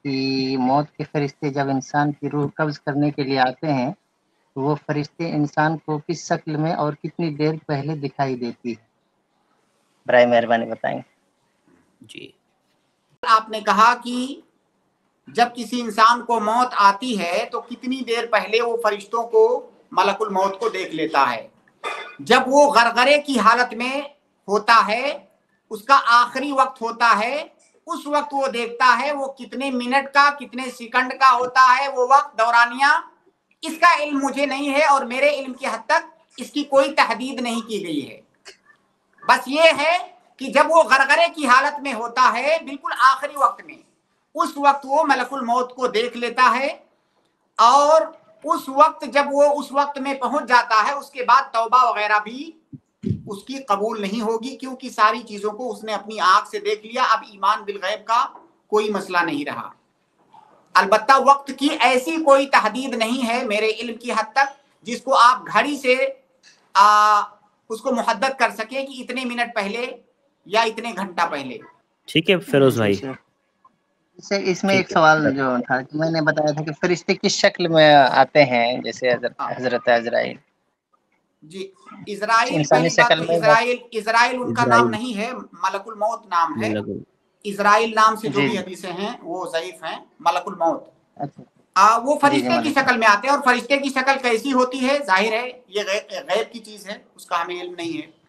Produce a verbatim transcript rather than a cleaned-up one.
کہ موت کے فرشتے جب انسان کی روح قبض کرنے کے لیے آتے ہیں تو وہ فرشتے انسان کو کس شکل میں اور کتنی دیر پہلے دکھائی دیتی ہے؟ برائے مہربانی بتائیں۔ جی آپ نے کہا کہ جب کسی انسان کو موت آتی ہے تو کتنی دیر پہلے وہ فرشتوں کو ملک الموت کو دیکھ لیتا ہے۔ جب وہ غرغرے کی حالت میں ہوتا ہے، اس کا آخری وقت ہوتا ہے، اس وقت وہ دیکھتا ہے وہ کتنے منٹ کا کتنے سیکنڈ کا ہوتا ہے وہ وقت دورانیہ، اس کا علم مجھے نہیں ہے اور میرے علم کی حد تک اس کی کوئی تحدید نہیں کی گئی ہے۔ بس یہ ہے کہ جب وہ غرغرے کی حالت میں ہوتا ہے بالکل آخری وقت میں، اس وقت وہ ملک الموت کو دیکھ لیتا ہے، اور اس وقت جب وہ اس وقت میں پہنچ جاتا ہے اس کے بعد توبہ وغیرہ بھی اس کی قبول نہیں ہوگی، کیونکہ ساری چیزوں کو اس نے اپنی آنکھ سے دیکھ لیا، اب ایمان بالغیب کا کوئی مسئلہ نہیں رہا۔ البتہ وقت کی ایسی کوئی تحدید نہیں ہے میرے علم کی حد تک جس کو آپ گھڑی سے آ, اس کو محدد کر سکیں کہ اتنے منٹ پہلے یا اتنے گھنٹہ پہلے۔ ٹھیک ہے فیروز بھائی، اس میں ایک سوال جو تھا کہ میں نے بتایا تھا کہ فرشتے کس شکل میں آتے ہیں، جیسے حضرت عزرائیل۔ جی اسرائیل، انسانی پہلی بات شکل تو میں اسرائیل اسرائیل ان کا نام اسرائیل نہیں ہے، ملک الموت نام ہے۔ ملک اسرائیل نام سے جو جی بھی جی حدیثیں ہیں وہ ضعیف ہیں۔ ملک الموت اچھا آ, وہ جی جی فرشتے کی ملک شکل میں آتے ہیں، اور فرشتے کی شکل کیسی ہوتی ہے ظاہر ہے یہ غیب کی چیز ہے، اس کا ہمیں علم نہیں ہے۔